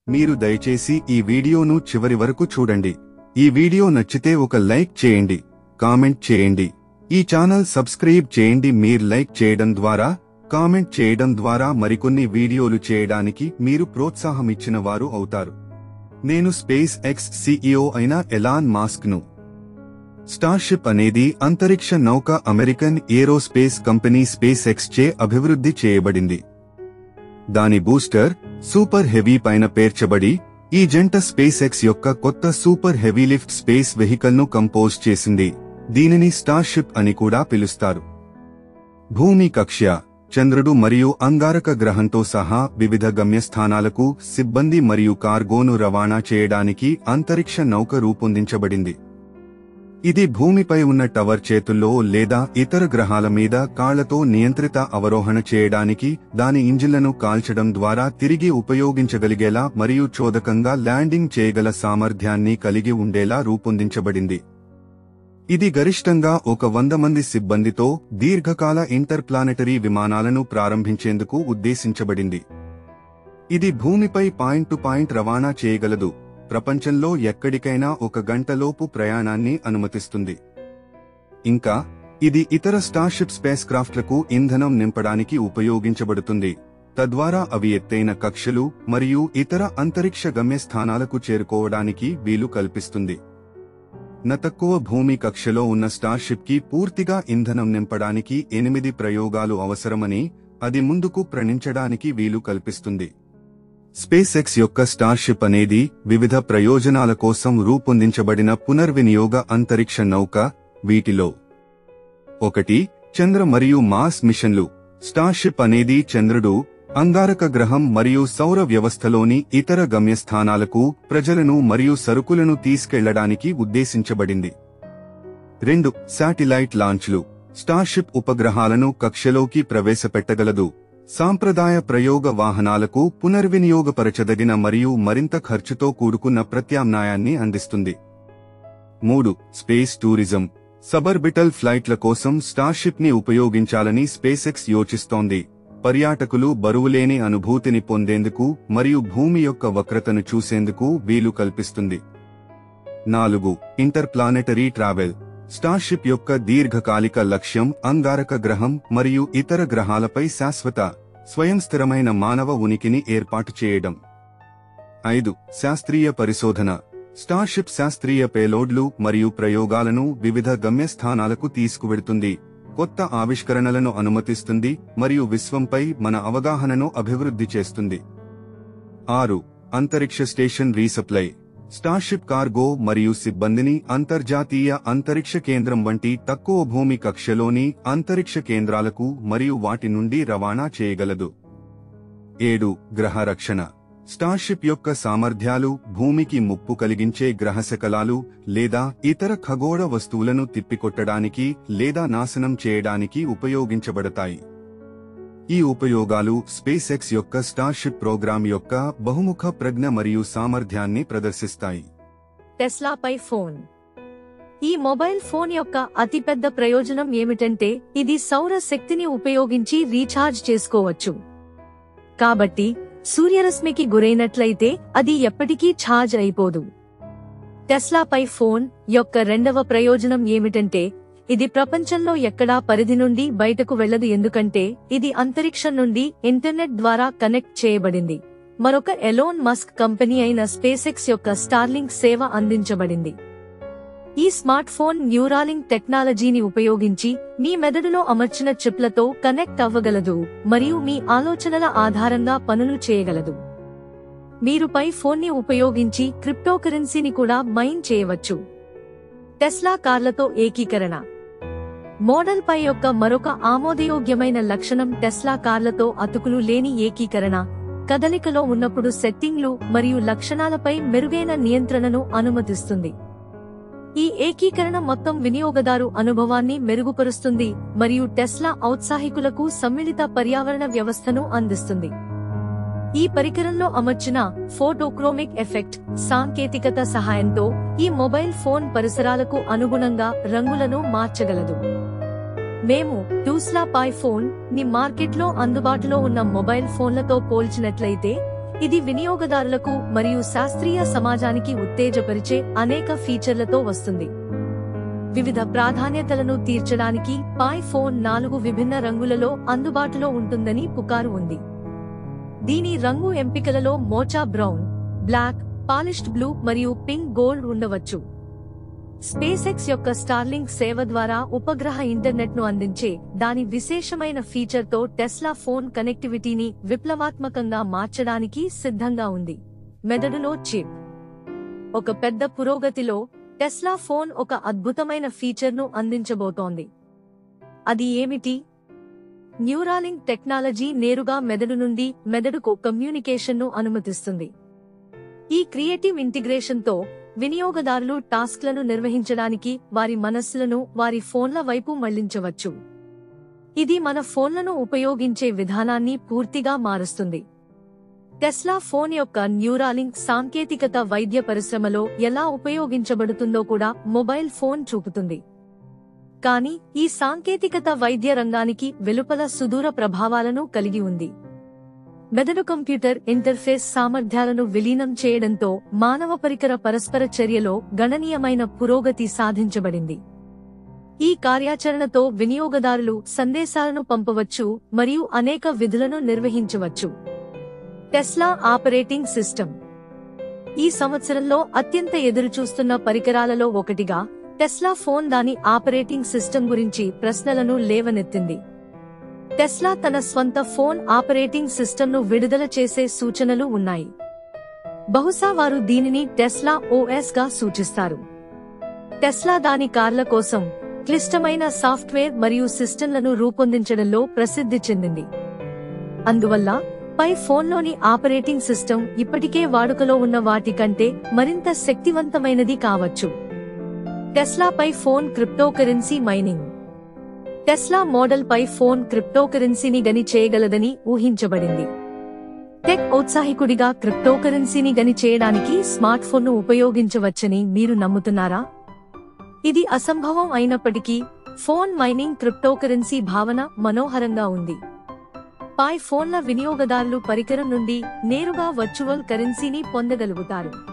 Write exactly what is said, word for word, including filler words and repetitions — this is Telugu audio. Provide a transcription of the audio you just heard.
మీరు దయచేసి ఈ వీడియోను చివరి వరకు చూడండి. ఈ వీడియో నచ్చితే ఒక లైక్ చేయండి, కామెంట్ చేయండి. ఈ ఛానల్ సబ్స్క్రైబ్ చేయండి. మీరు లైక్ చేయడం ద్వారా, కామెంట్ చేయడం ద్వారా మరికొన్ని వీడియోలు చేయడానికి మీరు ప్రోత్సాహం ఇచ్చిన వారు అవుతారు. నేను స్పేస్ ఎక్స్ సీఈఓ అయిన ఎలాన్ మాస్క్ ను. స్టార్షిప్ అనేది అంతరిక్ష నౌక American aerospace company SpaceX చే అభివృద్ధి చేయబడింది. దాని బూస్టర్ సూపర్ హెవీ పైన పేర్చబడి ఈ జంట స్పేస్ ఎక్స్ యొక్క కొత్త super heavy lift space vehicle ను కంపోజ్ చేసింది. దీనిని స్టార్షిప్ అని కూడా పిలుస్తారు. భూమి కక్ష, చంద్రుడు మరియు అంగారక గ్రహంతో సహా వివిధ గమ్యస్థానాలకు సిబ్బంది మరియు కార్గోను రవాణా చేయడానికి అంతరిక్ష నౌక రూపొందించబడింది. ఇది భూమిపై ఉన్న టవర్ చేతుల్లో లేదా ఇతర గ్రహాల మీద కాళ్లతో నియంత్రిత అవరోహణ చేయడానికి, దాని ఇంజిన్లను కాల్చడం ద్వారా తిరిగి ఉపయోగించగలిగేలా మరియు చోదకంగా ల్యాండింగ్ చేయగల సామర్థ్యాన్ని కలిగి ఉండేలా రూపొందించబడింది. ఇది గరిష్టంగా ఒక వంద మంది సిబ్బందితో దీర్ఘకాల ఇంటర్ప్లానెటరీ విమానాలను ప్రారంభించేందుకు ఉద్దేశించబడింది. ఇది భూమిపై పాయింట్ టు పాయింట్ రవాణా చేయగలదు. ప్రపంచంలో ఎక్కడికైనా ఒక గంటలోపు ప్రయాణాన్ని అనుమతిస్తుంది. ఇంకా ఇది ఇతర స్టార్షిప్ స్పేస్ క్రాఫ్ట్లకు ఇంధనం నింపడానికి ఉపయోగించబడుతుంది, తద్వారా అవి ఎత్తైన కక్షలు మరియు ఇతర అంతరిక్ష గమ్యస్థానాలకు చేరుకోవడానికి వీలు కల్పిస్తుంది. న తక్కువ భూమి కక్షలో ఉన్న స్టార్షిప్ కి పూర్తిగా ఇంధనం నింపడానికి ఎనిమిది ప్రయోగాలు అవసరమని అది ముందుకు ప్రణించడానికి వీలు కల్పిస్తుంది. స్పేస్ ఎక్స్ యొక్క స్టార్షిప్ అనేది వివిధ ప్రయోజనాల కోసం రూపొందించబడిన పునర్వినియోగ అంతరిక్ష నౌక. వీటిలో ఒకటి చంద్ర మరియు మాస్ మిషన్లు. స్టార్షిప్ అనేది చంద్రుడు, అంగారక గ్రహం మరియు సౌర వ్యవస్థలోని ఇతర గమ్యస్థానాలకు ప్రజలను మరియు సరుకులను తీసుకెళ్లడానికి ఉద్దేశించబడింది. రెండు శాటిలైట్ లాంచ్లు. స్టార్షిప్ ఉపగ్రహాలను కక్షలోకి ప్రవేశపెట్టగలదు. సాంప్రదాయ ప్రయోగ వాహనాలకు పునర్వినియోగపరచదగిన మరియు మరింత ఖర్చుతో కూడుకున్న ప్రత్యామ్నాయాన్ని అందిస్తుంది. మూడు స్పేస్ టూరిజం. సబర్బిటల్ ఫ్లైట్ల కోసం స్టార్షిప్ ని ఉపయోగించాలని స్పేసెక్స్ యోచిస్తోంది. పర్యాటకులు బరువులేని అనుభూతిని పొందేందుకు మరియు భూమి యొక్క వక్రతను చూసేందుకు వీలు కల్పిస్తుంది. నాలుగు ఇంటర్ప్లానెటరీ ట్రావెల్. స్టార్షిప్ యొక్క దీర్ఘకాలిక లక్ష్యం అంగారక గ్రహం మరియు ఇతర గ్రహాలపై శాశ్వత, స్వయం స్థిరమైన మానవ ఉనికిని ఏర్పాటు చేయడం. ఐదు శాస్త్రీయ పరిశోధన. స్టార్షిప్ శాస్త్రీయ పేలోడ్లు మరియు ప్రయోగాలను వివిధ గమ్యస్థానాలకు తీసుకువెడుతుంది, కొత్త ఆవిష్కరణలను అనుమతిస్తుంది మరియు విశ్వంపై మన అవగాహనను అభివృద్ధి చేస్తుంది. ఆరు అంతరిక్ష స్టేషన్ రీసప్లై. స్టార్షిప్ కార్గో మరియు సిబ్బందిని అంతర్జాతీయ అంతరిక్ష కేంద్రం వంటి తక్కువ భూమి కక్షలోని అంతరిక్ష కేంద్రాలకు మరియు వాటి నుండి రవాణా చేయగలదు. ఏడు గ్రహ రక్షణ. స్టార్షిప్ యొక్క సామర్థ్యాలు భూమికి ముప్పు కలిగించే గ్రహశకలాలు లేదా ఇతర ఖగోళ వస్తువులను తిప్పికొట్టడానికి లేదా నాశనం చేయడానికి ఉపయోగించబడతాయి. ఈ ఉపయోగాలు స్పేస్ ఎక్స్ యొక్క స్టార్షిప్ ప్రోగ్రాం యొక్క బహుముఖ ప్రజ్ఞ మరియు సామర్థ్యాన్ని ప్రదర్శిస్తాయి. Tesla Pi phone. ఈ మొబైల్ ఫోన్ యొక్క అతిపెద్ద ప్రయోజనం ఏమిటంటే ఇది సౌర శక్తిని ఉపయోగించి రీఛార్జ్ చేసుకోవచ్చు. కాబట్టి సూర్యరశ్మికి గురైనట్లయితే అది ఎప్పటికీ ఛార్జ్ అయిపోదు. టెస్లా పై ఫోన్ యొక్క రెండవ ప్రయోజనం ఏమిటంటే ఇది ప్రపంచంలో ఎక్కడా పరిధి నుండి బయటకు వెళ్లదు, ఎందుకంటే ఇది అంతరిక్షం నుండి ఇంటర్నెట్ ద్వారా కనెక్ట్ చేయబడింది. మరొక ఎలోన్ మస్క్ కంపెనీ అయిన స్పేసెక్స్ యొక్క స్టార్లింక్ సేవ అందించబడింది. ఈ స్మార్ట్ ఫోన్ న్యూరాలింక్ టెక్నాలజీని ఉపయోగించి మీ మెదడులో అమర్చిన చిప్లతో కనెక్ట్ అవ్వగలదు మరియు మీ ఆలోచనల ఆధారంగా పనులు చేయగలదు. మీరు పై ఫోన్ని ఉపయోగించి క్రిప్టోకరెన్సీని కూడా మైన్ చేయవచ్చు. టెస్లా కార్లతో ఏకీకరణ. మోడల్ పై యొక్క మరొక ఆమోదయోగ్యమైన లక్షణం టెస్లా కార్లతో అతుకులు లేని ఏకీకరణ. కదలికలో ఉన్నప్పుడు సెట్టింగ్లు మరియు లక్షణాలపై మెరుగైన నియంత్రణను అనుమతిస్తుంది. ఈ ఏకీకరణ మొత్తం వినియోగదారు అనుభవాన్ని మెరుగుపరుస్తుంది మరియు టెస్లా ఔత్సాహికులకు సమ్మిళిత పర్యావరణ వ్యవస్థను అందిస్తుంది. ఈ పరికరంలో అమర్చిన ఫోటోక్రోమిక్ ఎఫెక్ట్ సాంకేతికత సహాయంతో ఈ మొబైల్ ఫోన్ పరిసరాలకు అనుగుణంగా రంగులను మార్చగలదు. మేము టెస్లా పై ఫోన్ ని మార్కెట్లో అందుబాటులో ఉన్న మొబైల్ ఫోన్లతో పోల్చినట్లయితే ఇది వినియోగదారులకు మరియు శాస్త్రీయ సమాజానికి ఉత్తేజపరిచే అనేక ఫీచర్లతో వస్తుంది. వివిధ ప్రాధాన్యతలను తీర్చడానికి పై ఫోన్ నాలుగు విభిన్న రంగులలో అందుబాటులో ఉంటుందని పుకారు ఉంది. దీని రంగు ఎంపికలలో mocha brown, black, polished blue మరియు పింక్ గోల్డ్ ఉండవచ్చు. స్పేస్ఎక్స్ యొక్క స్టార్లింక్ సేవ ద్వారా ఉపగ్రహ ఇంటర్నెట్ను అందించే దాని విశేషమైన ఫీచర్తో టెస్లా ఫోన్ కనెక్టివిటీని విప్లవాత్మకంగా మార్చడానికి సిద్ధంగా ఉంది. మెదడులో చిప్. ఒక పెద్ద పురోగతిలో టెస్లా ఫోన్ ఒక అద్భుతమైన ఫీచర్ను అందించబోతోంది. అది ఏమిటి? న్యూరాలింక్ టెక్నాలజీ నేరుగా మెదడు నుండి మెదడుకు కమ్యూనికేషన్ను అనుమతిస్తుంది. ఈ క్రియేటివ్ ఇంటిగ్రేషన్తో వినియోగదారులు టాస్క్లను నిర్వహించడానికి వారి మనస్సులను వారి ఫోన్ల వైపు మళ్లించవచ్చు. ఇది మన ఫోన్లను ఉపయోగించే విధానాన్ని పూర్తిగా మారుస్తుంది. టెస్లా ఫోన్ యొక్క న్యూరాలింక్ సాంకేతికత వైద్య పరిశ్రమలో ఎలా ఉపయోగించబడుతుందో కూడా మొబైల్ ఫోన్ చూపుతుంది. కానీ ఈ సాంకేతికత వైద్య రంగానికి వెలుపల సుదూర ప్రభావాలను కలిగి ఉంది. మెదడు కంప్యూటర్ ఇంటర్ఫేస్ సామర్థ్యాలను విలీనం చేయడంతో మానవ పరికర పరస్పర చర్యలో గణనీయమైన పురోగతి సాధించబడింది. ఈ కార్యాచరణతో వినియోగదారులు సందేశాలను పంపవచ్చు మరియు అనేక విధులను నిర్వహించవచ్చు. Tesla operating system. ఈ సంవత్సరంలో అత్యంత ఎదురుచూస్తున్న పరికరాలలో ఒకటిగా టెస్లా ఫోన్ దాని ఆపరేటింగ్ సిస్టమ్ గురించి ప్రశ్నలను లేవనెత్తింది. టెస్లా తన స్వంత ఫోన్ ఆపరేటింగ్ సిస్టమ్ను విడుదల చేసే సూచనలు ఉన్నాయి. బహుశా వారు దీనిని టెస్లా ఓఎస్ గా సూచిస్తారు. టెస్లా దాని కార్ల కోసం క్లిష్టమైన సాఫ్ట్వేర్ మరియు సిస్టంలను రూపొందించడంలో ప్రసిద్ధి చెందింది. అందువల్ల పై ఫోన్లోని ఆపరేటింగ్ సిస్టమ్ ఇప్పటికే వాడుకలో ఉన్న వాటి కంటే మరింత శక్తివంతమైనది కావచ్చు. Tesla Pi phone cryptocurrency mining. Tesla model Pi phone క్రిప్టోకరెన్సీని గని చేయగలదని ఊహించబడింది. టెక్ ఔత్సాహికుడిగా క్రిప్టోకరెన్సీని గని చేయడానికి స్మార్ట్ ఫోన్ను ఉపయోగించవచ్చని మీరు నమ్ముతున్నారా? ఇది అసంభవం అయినప్పటికీ ఫోన్ మైనింగ్ క్రిప్టోకరెన్సీ భావన మనోహరంగా ఉంది. పై ఫోన్ల వినియోగదారులు పరికరం నుండి నేరుగా వర్చువల్ కరెన్సీని పొందగలుగుతారు.